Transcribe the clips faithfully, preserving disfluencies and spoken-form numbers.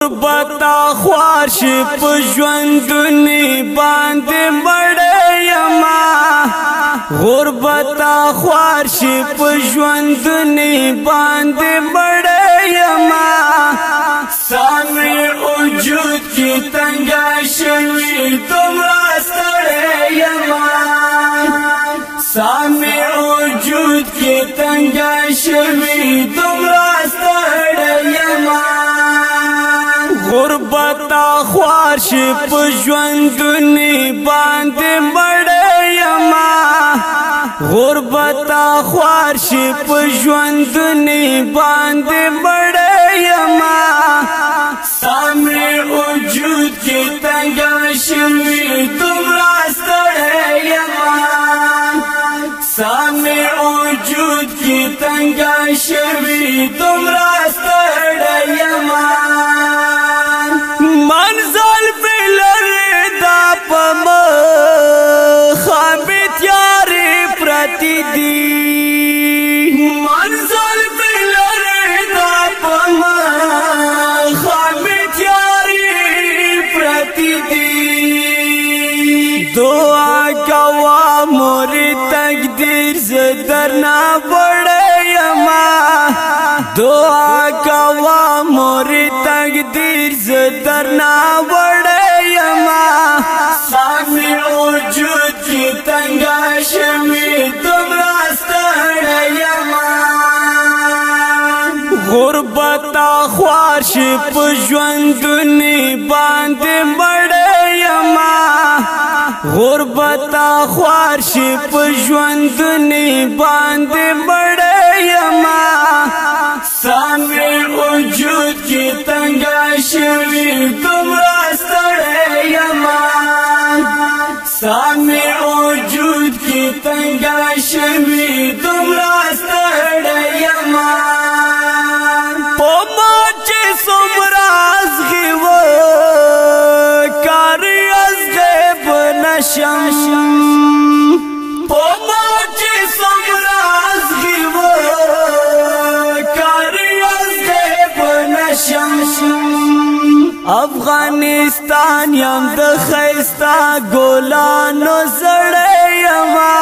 غربتا خوار شي په ژوندونی باندې مړی یما غربتا خوار شي په ژوندونی باندې مړی یما سامي وجود کی تنگا شوی دومره ستړی یما سامي وجود کی تنگا شوی دومره ستړی یما غربتا خوار شي په ژوندونی باندې مړی یما غربتا خوار شي په ژوندونی باندې مړی یما سامي وجود کی تنگا شوی دومره ستړی یما سامي وجود کی تنگا شوی دومره ستړی یما منزل پہ لرے دا پم خامت یاری پرتی دی منزل پہ لرے دا پم خامت یاری پرتی دی دعا کوا موری تقدیر زدرنا بڑے یما دعا کوا موری تقدیر زدرنا بڑے یما سامي وجود کی تنگا شوی دومره ستړی یما غربتا خوار شي په ژوندونی باندې مړی یما غربتا خوار شي په ژوندونی باندې مړی یما سامي وجود کی تنگا شوی دومره ستړی یما سامي وجود کی تنگا شوی دومره ستړی یما په ما چې څومره ازغي و کار ازغیب نشم په ما چې څومره ازغي و افغانستان یم د خیستا ګلانو زړی یما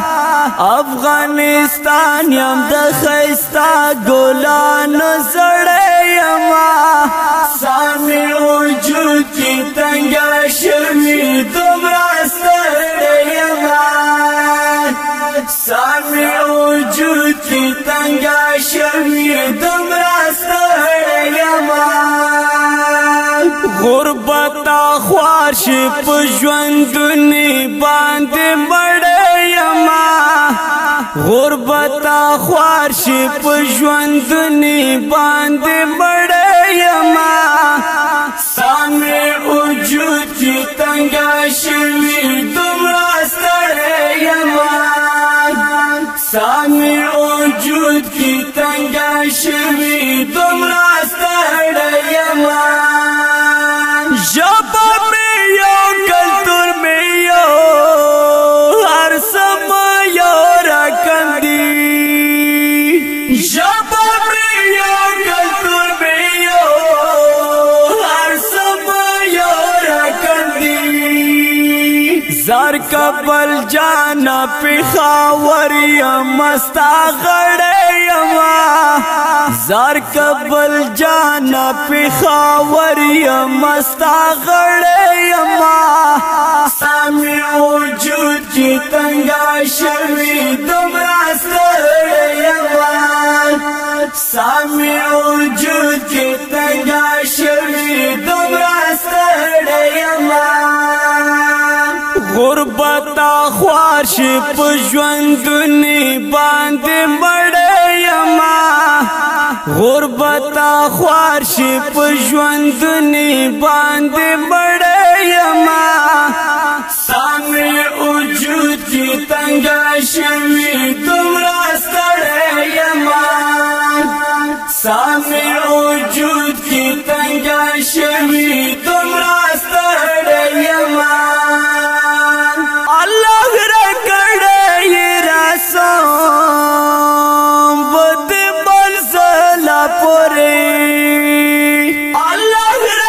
افغانستان یم د خیستا ګلانو زړی یما سامي وجود کی تنگا شوی دومره ستړی یما سامي وجود کی تنگا شوی دومره ستړی یما غربتا خوار شي په ژوندونی باندې مړی یما غربتا خوار شي په ژوندونی باندې مړی یما سامي وجود کی تنگا شوی دومره ستړی یما سامي وجود کی تنگا شوی دومره ستړی یما جب میں یو کلتور میں یو ہر سما یو رکندی جب میں یو کلتور میں یو ہر سما یو رکندی زار کبل جانا پخاور یمستا غڑے یما زار کبل جانا پخاور یمستا غڑے یما سامي وجود کی تنگا شوی دومره ستړی یما سامي وجود کی تنگا شوی دومره ستړی یما غربتا خوار شي په ژوندونی باندې مړی یما غربتا خوار شي په ژوندونی باندې مړی یما سامي وجود کی تنگا شوی دومره ستړی یما سامي وجود کی تنگا شوی دومره ستړی یما الله را کړی راسم بد منزل پورې الله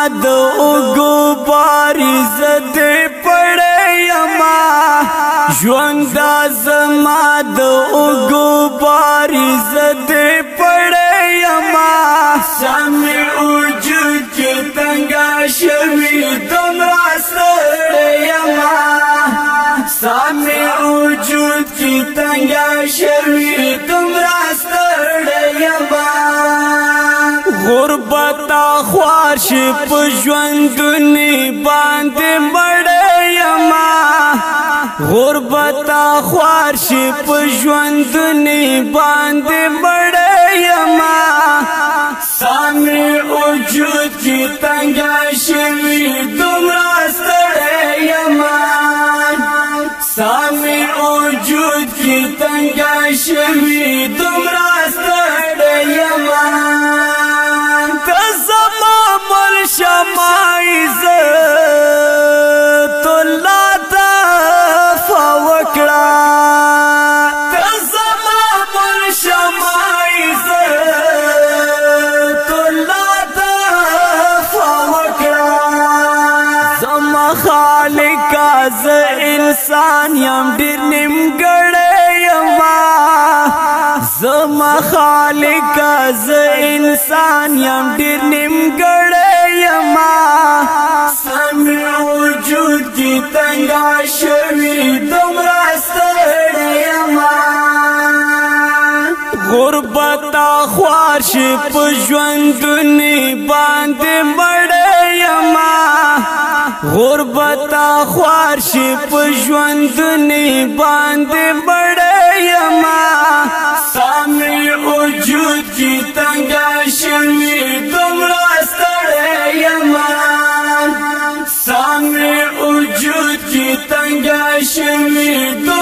د اوګو باري زد پړې یما ژوند زما د اوګو باري زد پړې یما سامي وجود کې تنګا شوي دومره ستړې یما سامي وجود کې تنګا شوي دومره ستړې یما غربت خوار شي په ژوندونی باندې مړې یما غربت خوار شي په ژوندونی باندې مړې یما سامي وجود کې تنګا شوي دومره ستړې یما سامي وجود کې تنګا شوي دومره ستړې یما شمائی عزت اللہ دفع وکڑا تزمام الشمائی عزت اللہ دفع وکڑا زم خالقا ز انسان یم ډیر نیمګړی یما زم خالقا ز انسان یم ډیر نیمګړی سامي وجود کی تنگا شوی دومره ستړی یما غربت خوار شي په ژوندونی باندې مړی یما غربت خوار شي په ژوندونی باندې مړی یما سامي وجود کی تنگا شوی دومره ستړی یما سامي وجود کی تنگا شوی